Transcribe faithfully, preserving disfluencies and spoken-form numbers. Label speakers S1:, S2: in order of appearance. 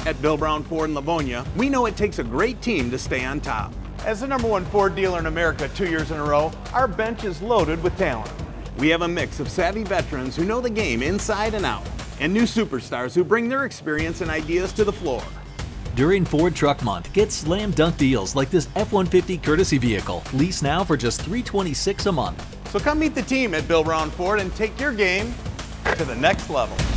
S1: At Bill Brown Ford in Livonia, we know it takes a great team to stay on top.
S2: As the number one Ford dealer in America two years in a row, our bench is loaded with talent.
S1: We have a mix of savvy veterans who know the game inside and out, and new superstars who bring their experience and ideas to the floor.
S3: During Ford Truck Month, get slam dunk deals like this F one fifty courtesy vehicle. Lease now for just three hundred twenty-six dollars a month.
S2: So come meet the team at Bill Brown Ford and take your game to the next level.